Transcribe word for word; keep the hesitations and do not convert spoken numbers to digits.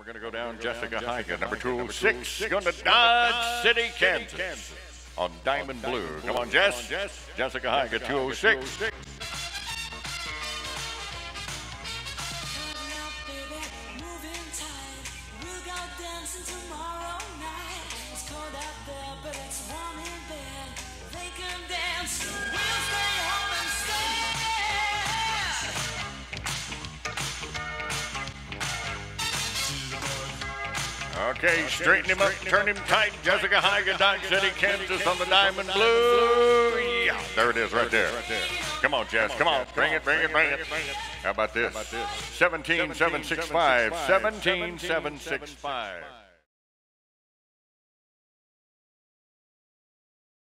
we're going to go down Jessica Higa, number two oh six, going to Dodge City, Kansas, on Diamond Blue. Come on, Jess. Jessica Higa, two oh six. Okay, straighten him up, turn him tight. Jessica Higa, Dodge City, Kansas, on the Diamond Blue. Yeah, there it is right there. Come on, Jess, come on. Bring it, bring it, bring it. How about this? seventeen seven six five. seventeen seven six five.